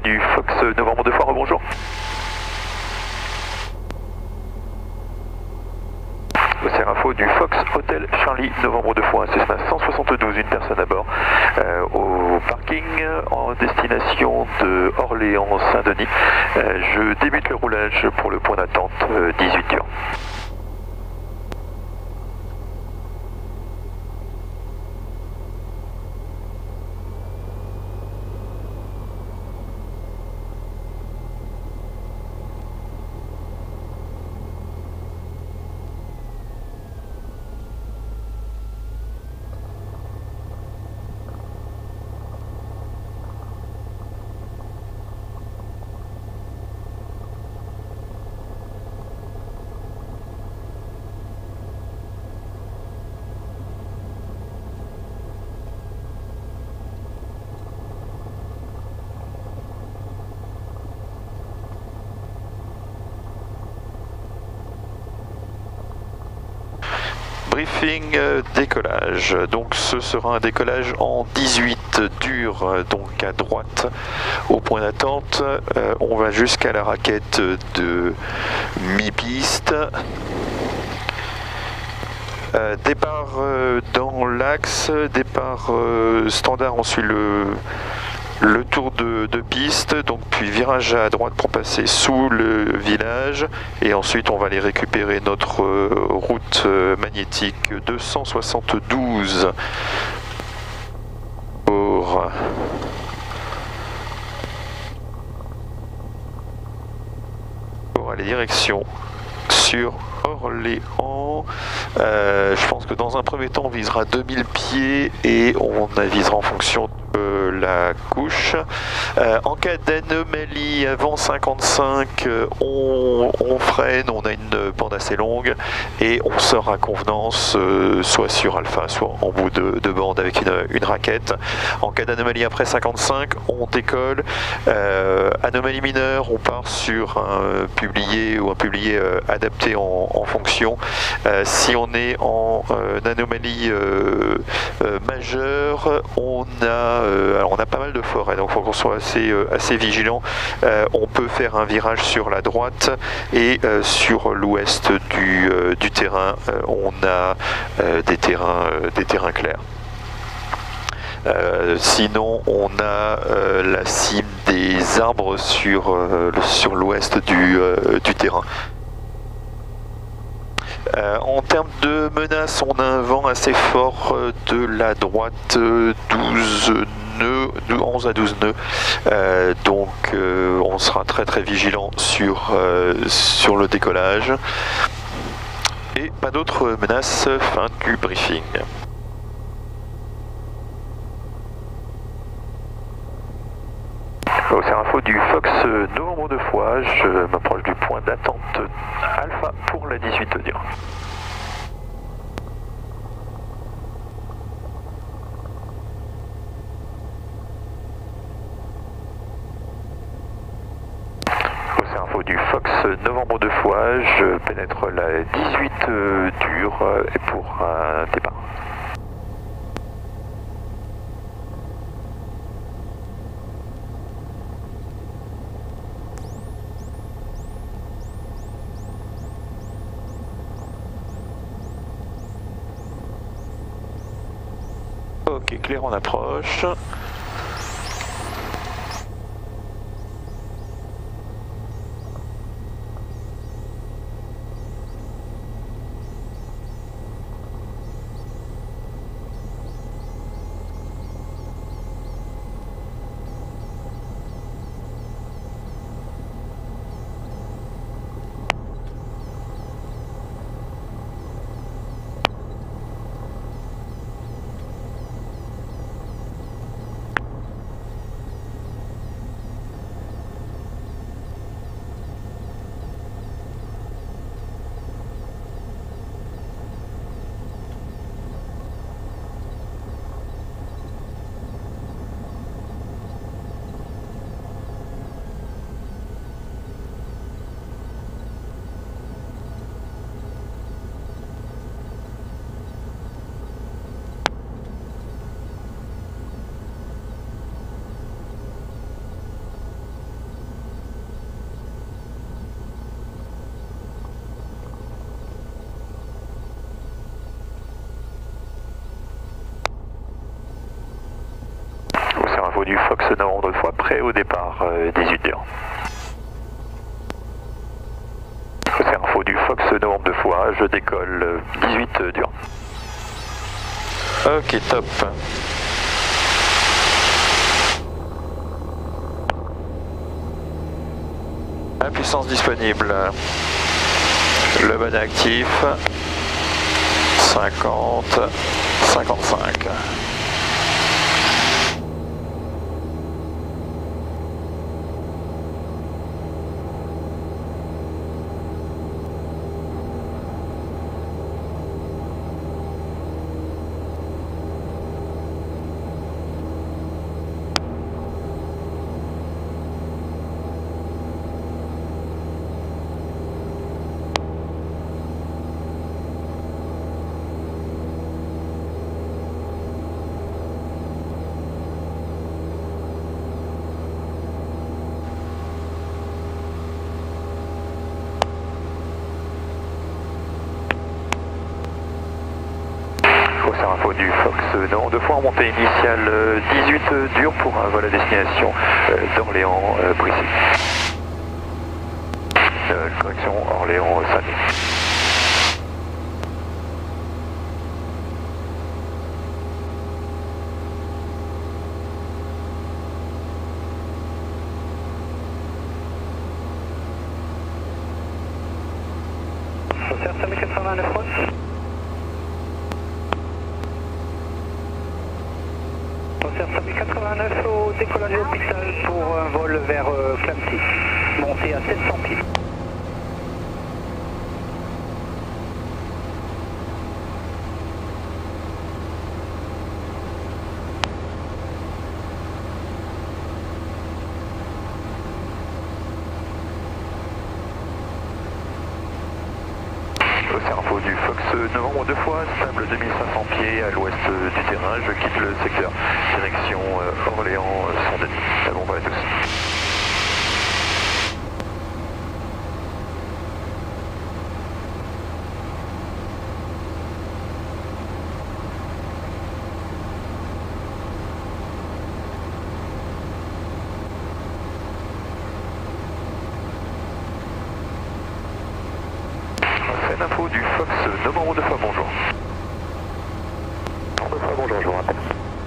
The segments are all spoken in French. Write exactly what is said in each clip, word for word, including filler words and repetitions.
du Fox Novembre deux fois, rebonjour. Océan Info du Fox Hotel Charlie Novembre deux fois, un Cessna cent soixante-douze, une personne à bord, euh, au parking en destination de Orléans-Saint-Denis. Euh, je débute le roulage pour le point d'attente euh, dix-huit heures. Briefing euh, décollage, donc ce sera un décollage en dix-huit dur, donc à droite au point d'attente. Euh, on va jusqu'à la raquette de mi-piste. Euh, départ euh, dans l'axe, départ euh, standard, ensuite le le tour de, de piste, donc puis virage à droite pour passer sous le village, et ensuite on va aller récupérer notre euh, route euh, magnétique deux cent soixante-douze pour pour aller direction sur Orléans. Euh, je pense que dans un premier temps on visera deux mille pieds et on avisera en fonction de la couche. Euh, en cas d'anomalie avant cinquante-cinq, euh, on, on freine, on a une bande assez longue et on sort à convenance, euh, soit sur alpha, soit en bout de, de bande avec une, une raquette. En cas d'anomalie après cinquante-cinq, on décolle. Euh, anomalie mineure, on part sur un publié ou un publié euh, adapté en, en fonction. Euh, si on est en euh, anomalie euh, euh, majeure, on a Euh, alors on a pas mal de forêts, donc il faut qu'on soit assez, euh, assez vigilant. Euh, on peut faire un virage sur la droite et euh, sur l'ouest du, euh, du terrain, euh, on a euh, des, terrains, euh, des terrains clairs. Euh, sinon, on a euh, la cime des arbres sur, euh, sur l'ouest du, euh, du terrain. Euh, en termes de menaces, on a un vent assez fort de la droite, douze nœuds, onze à douze nœuds, euh, donc euh, on sera très très vigilant sur, euh, sur le décollage. Et pas d'autres menaces, fin du briefing. Océan Info du Fox Novembre deux fois, je m'approche du point d'attente Alpha pour la dix-huit heures. Océan Info du Fox Novembre deux fois, je pénètre la dix-huit dur et pour un départ. Ok, clair en approche. du Fox Novembre deux fois, prêt au départ, euh, dix-huit dur. C'est info du Fox Novembre deux fois, je décolle euh, dix-huit dur. Ok, top. La puissance disponible. Le bonnet actif. cinquante, cinquante-cinq. Info du Fox Novembre deux fois en montée initiale euh, dix-huit euh, dur pour un vol à destination euh, d'Orléans euh, Brissy. Euh, correction Orléans euh, Saint-Denis. cinq mille quatre-vingt-neuf Ross. cinq mille quatre-vingt-neuf au décollage de l'hôpital pour un vol vers euh, Clamcy, monté à sept cents pieds. C'est info du Fox Novembre deux fois, stable deux mille cinq cents pieds à l'ouest du terrain, je quitte le secteur, direction euh, Orléans, euh, Saint-Denis. Bon vol à tous. C'est l'info du Fox Novembre deux fois, bonjour. Deux fois, bonjour, je vous rappelle.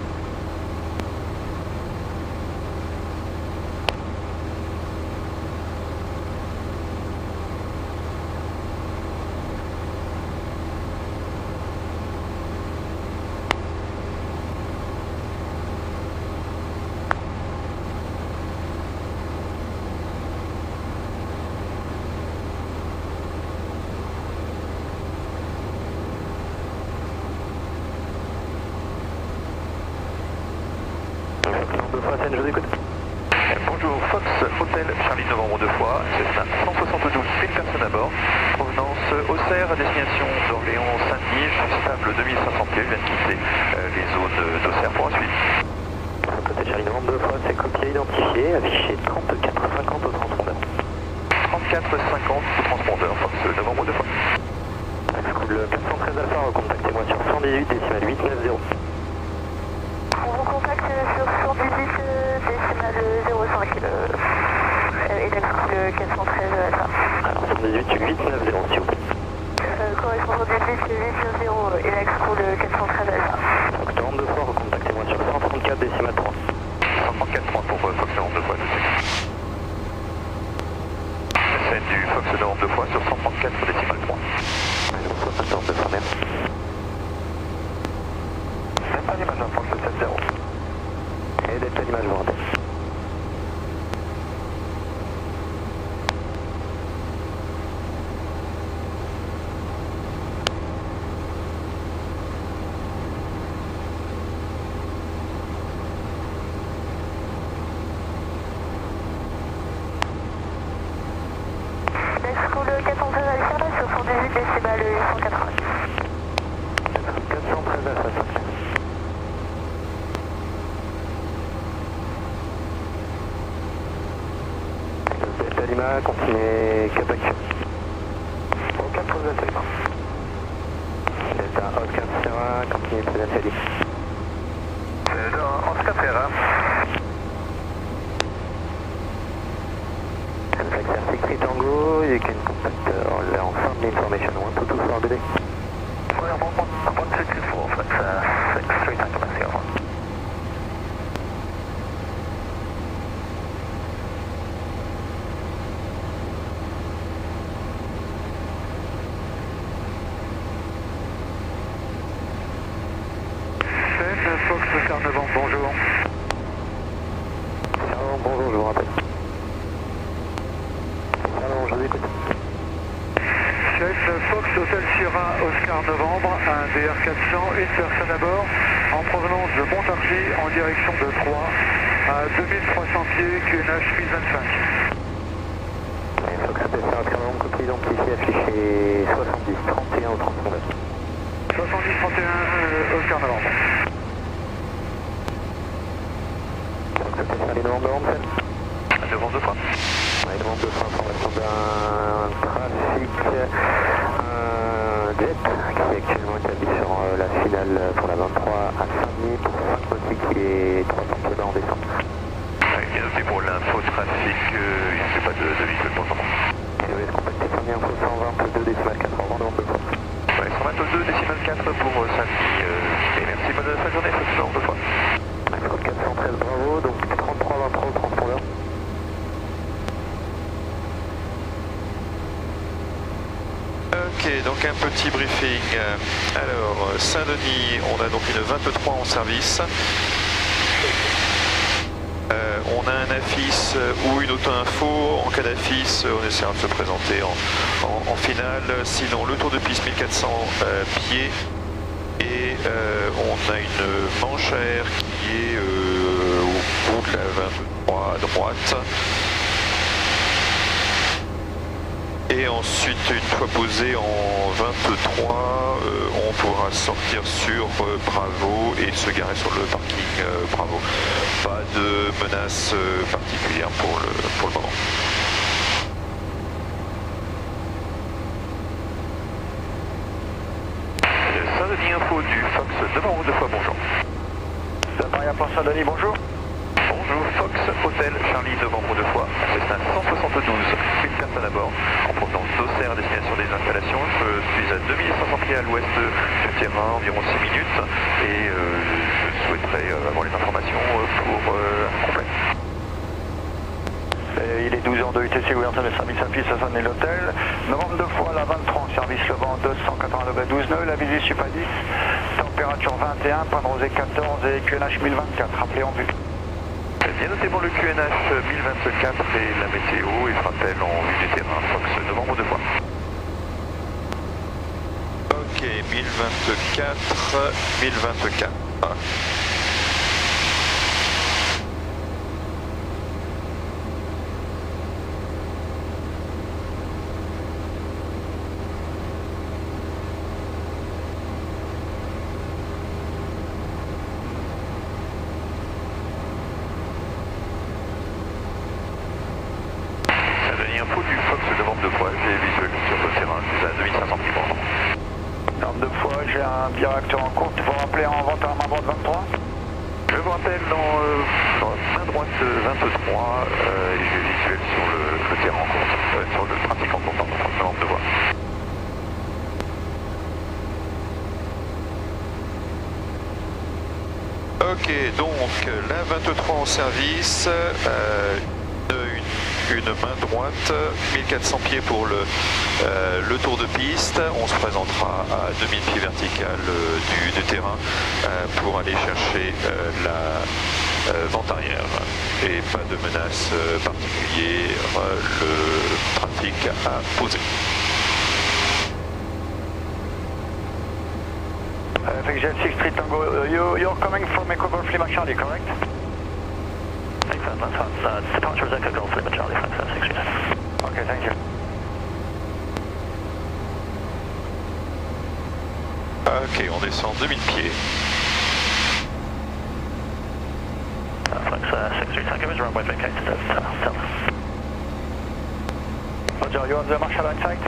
Deux fois, je vous écoute. Bonjour, Fox Hôtel Charlie Novembre deux fois, c'est ça, cent soixante-douze, une personne à bord, provenance Auxerre à destination d'Orléans Saint-Denis, stable deux mille cinq cents pieds, je viens de quitter euh, les zones d'Auxerre pour la suite. Côté Charlie Novembre deux fois, c'est copié, identifié, affiché trente-quatre cinquante au transpondeur. trente-quatre cinquante au transpondeur, Fox Novembre deux fois. Le quatre cent treize Alpha, recontactez-moi sur cent dix-huit décimal huit neuf zéro. On vous contacte sur cent dix-huit décimal zéro cinq euh, et le quatre cent treize Alpha. Alors cent dix-huit huit neuf zéro s'il vous plaît. Euh, correspondant dix-huit huit neuf zéro et l'axe pour le quatre cent treize Alpha. Fox Novembre deux fois, recontactez-moi sur cent trente-quatre décimal trois. cent trente-quatre trois pour euh, Fox Novembre deux fois, tout de suite. C'est du Fox Novembre deux fois sur cent trente-quatre décimal trois. Fox Novembre deux fois même. Delta Lima neuf Fox sept zéro. Et Delta Lima, je vous rappelle. L'axe pour le quatre cent treize Alpha sur cent dix-huit décimal huit cent quatre-vingt-dix. quatre cent treize Alpha, s'il vous plaît. Delta Lima, continuez cap action. Au quatre Delta Lima. Delta Oscar Sierra, continuez Delta Lima. C'est dans Oscar Sierra. three Tango, you can contact uh, all on firm information one two two four, good day. Well, one two two four, flex uh, six three Tango Messi over. Fox, Oscar Novembre, bonjour. Charles, bonjour, je vous rappelle. Charles, je vous écoute. Chef, Fox, Hôtel Sierra, Oscar Novembre, un D R quatre cents, une personne à bord, en provenance de Montargis, en direction de Troyes, à deux mille trois cents pieds, Q N H mille vingt-cinq. Fox, Hôtel Sierra, Oscar Novembre, copie identifiée, affichée soixante-dix trente et un au transpondeur. soixante-dix trente et un, euh, Oscar Novembre. Les demandes de Ramsel. Devant deux fois. Les demandes de fois, information d'un trafic, un jet qui est actuellement établi sur la finale pour la vingt-trois à Saint-Denis pour cinq nautiques et trois cents km en descente. Bien noté pour l'infotrafic, euh, il ne fait pas de, de véhicule pour le moment. Et vous êtes contacté Saint-Denis info cent vingt-deux décimal quatre avant demande de fois. Ouais, cent vingt-deux décimal quatre pour euh, Saint-Denis. Euh, et merci, bonne fin de journée, ça se fait en deux fois. quatre cent treize, bravo, donc trente-trois vingt-trois au transpondeur. Ok, donc un petit briefing. Alors, Saint-Denis, on a donc une vingt-trois en service. Euh, on a un A F I S ou une auto-info. En cas d'A F I S, on essaiera de se présenter en, en, en finale. Sinon, le tour de piste mille quatre cents euh, pieds. Et euh, on a une manche à air qui est euh, au bout de la vingt-trois à droite. Et ensuite, une fois posé en vingt-trois, euh, on pourra sortir sur euh, Bravo et se garer sur le parking euh, Bravo. Pas de menace euh, particulière pour le, pour le moment. Saint-Denis Info du Fox devant deux fois, bonjour. Maria pour Saint-Denis, bonjour. Bonjour, Fox Hôtel Charlie novembre deux fois, c'est un cent soixante-douze, une personne à bord, en provenance d'Auxerre, destination des installations. Je suis à deux mille cinq cents pieds à l'ouest du terrain, environ six minutes, et euh, je souhaiterais avoir les informations pour euh, complet. Et il est douze heures de U T C, ouverture des services à piste à Saint-Denis l'hôtel. Novembre deux fois, la vingt-trois, service le vent deux cent quatre-vingts degrés douze nœuds, la visée sup à dix, température vingt et un, point de rosée quatorze et Q N H mille vingt-quatre, rappelez en vue. Bien noté pour le Q N H mille vingt-quatre et la météo, il rappelle en vue du terrain, Fox novembre deux fois. Ok, mille vingt-quatre, mille vingt-quatre. Ah. Info du Fox novembre deux fois, j'ai visuel sur le terrain, je suis à deux mille cinq cents pieds pour le moment. Novembre deux fois, j'ai un bioréacteur en courte, il faut rappeler en vente à main droite vingt-trois. Je vous rappelle dans, euh, dans main droite vingt-trois euh, et j'ai visuel sur le, le terrain en courte, euh, sur le trafic en courte, pardon, novembre deux fois. Ok, donc la vingt-trois en service, euh, une, une main droite, mille quatre cents pieds pour le, euh, le tour de piste. On se présentera à deux mille pieds verticales euh, du, du terrain euh, pour aller chercher euh, la euh, vente arrière. Et pas de menace euh, particulière, le trafic à poser. Uh, Jet six three Tango, uh, you, you're coming from Echo Lima Charlie, correct? Excellent, that's fine. Uh, departure is Echo Golf Lima Charlie, thanks, that's six three nine. Okay, thank you. Ok, on descend deux mille pieds. Uh, thanks, uh, six three Tango is runway vacated at uh, Delta. Roger, you have the marshal on site?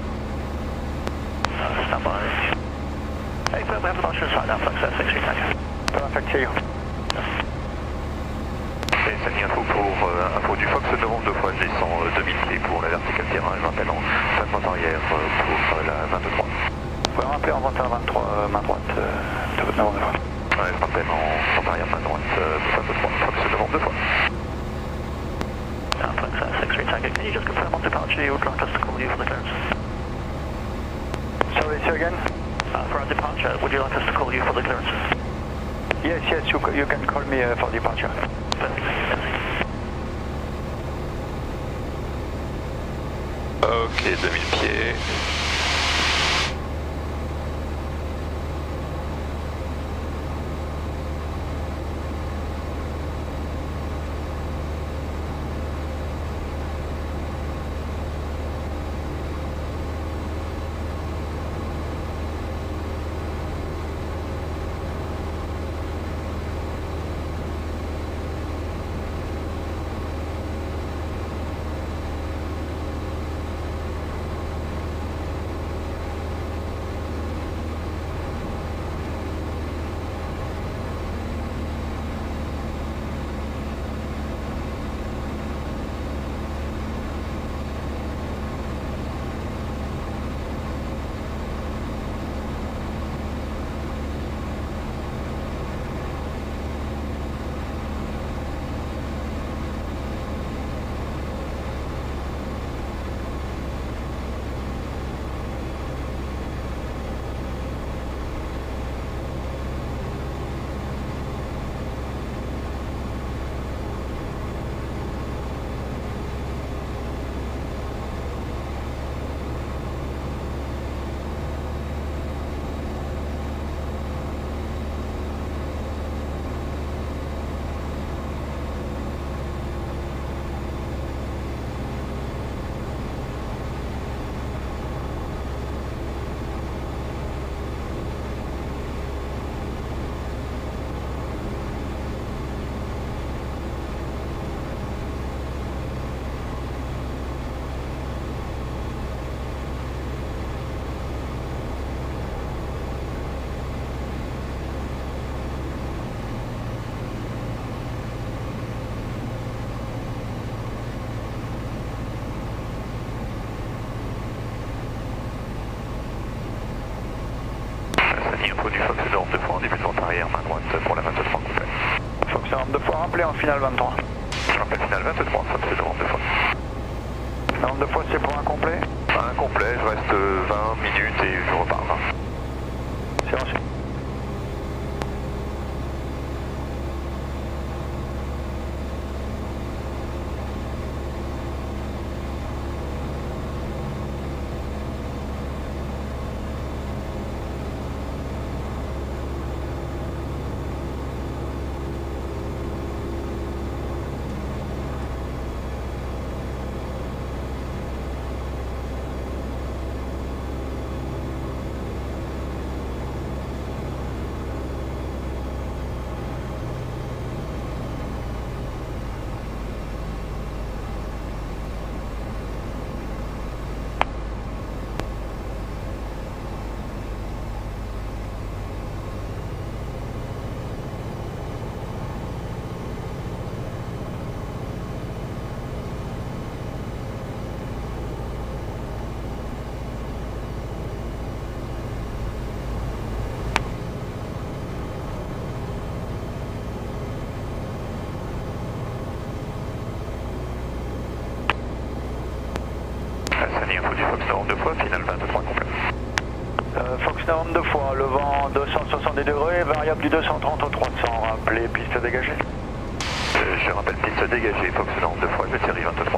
Uh, stand by. Hey, we have the marshal inside now, thanks, uh, six three Tango. Perfect, see you. Et ça dit info pour euh, info du Fox novembre deux fois, je descends euh, deux mille pieds pour la verticale. en vingt et un vingt-trois, euh, main droite euh, de votre novembre deux fois. Ouais, je rappelle en, en arrière main droite, euh, vingt-trois, Fox novembre deux fois. Uh, Fox uh, six three Tango, can you just confirm on departure you would like us to call you for the clearance? Sorry, say again? Uh, for our departure, would you like us to call you for the clearance? Yes, yes, you, you can call me uh, for departure. Ok, deux mille pieds. Info du Fox Nord deux fois en début de vente arrière, main droite pour la vingt-trois complète. Fox Nord deux fois rappelé en finale vingt-trois. Je rappelle finale vingt-trois, Fox Nord deux fois. Nord deux fois c'est pour un complet? Un complet, je reste vingt minutes et je repars. C'est reçu. Info du Fox Nord deux fois, finale vingt-trois complet. Euh, Fox Nord deux fois, le vent deux cent soixante-dix degrés, variable du deux cent trente au trois cents, rappelez piste dégagée. Euh, je rappelle piste dégagée, Fox Nord deux fois, je série vingt-trois.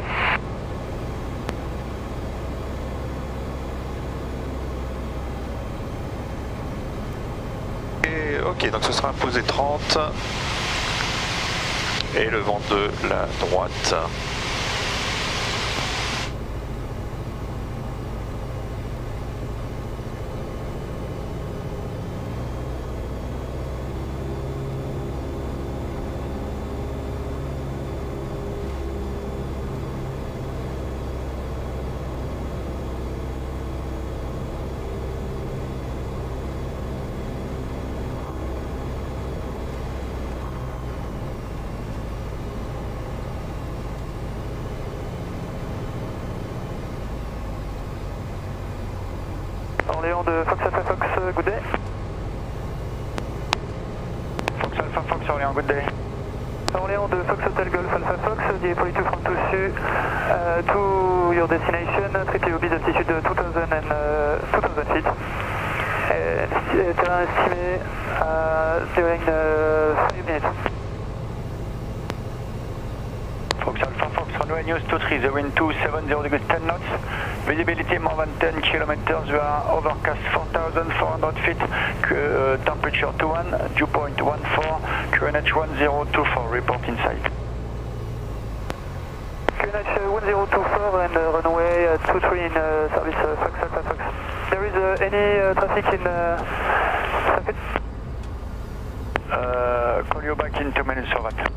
Et, ok, donc ce sera posé trente. Et le vent de la droite. Orléans de Fox Alpha Fox, good day. Fox Alpha Fox, Orléans, good day. Orléans de Fox Hotel Golf Alpha Fox, the police from Toussus uh, to your destination, triple O B altitude two thousand and uh, two thousand feet. Uh, terrain estimé uh, during uh, five minutes. Fox Alpha Fox, runway news two three, the wind two seven zero degrees ten knots, visibility more than ten kilometers, you are overcast four thousand four hundred feet, uh, temperature two one, dew point one four, Q N H one zero two four, report in sight. Q N H one zero two four and uh, runway uh, two three in uh, service uh, Fox Alpha Fox. There is uh, any uh, traffic in uh, traffic? Uh, call you back in two minutes for that.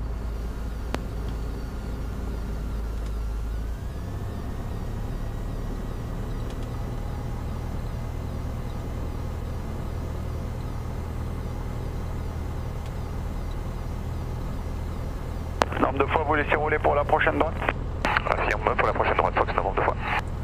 Norme deux fois, vous laissez rouler pour la prochaine droite. Affirme pour la prochaine droite, Fox, novembre deux fois.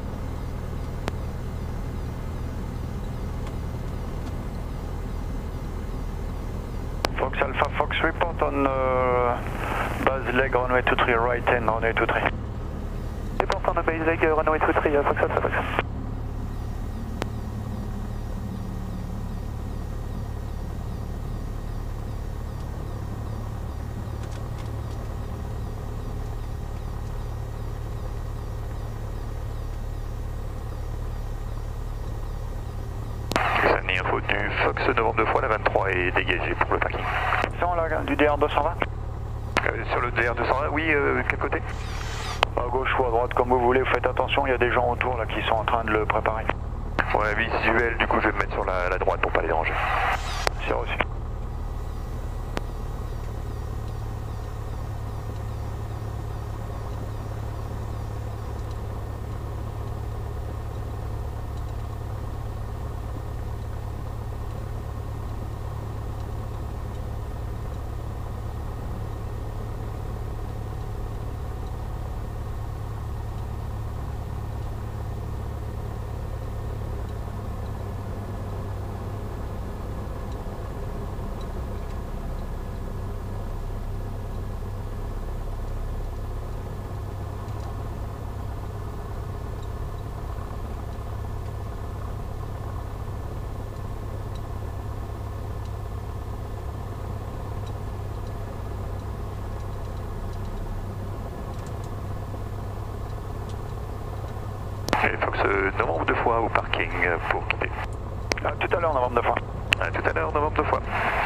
Fox Alpha Fox, report on uh, base leg runway two three, right end runway two three. Report on the base leg uh, runway two three, uh, Fox Alpha Fox. Info du Fox, novembre deux fois, la vingt-trois est dégagée pour le parking. Sans là, du D R deux cent vingt euh, Sur le D R deux cent vingt, oui, euh, quel côté? À gauche ou à droite, comme vous voulez, vous faites attention, il y a des gens autour là qui sont en train de le préparer. Ouais, visuel, du coup je vais me mettre sur la, la droite pour pas les déranger. C'est reçu. Et Fox, euh, novembre deux fois au parking pour quitter. À tout à l'heure, novembre deux fois. À tout à l'heure, novembre deux fois.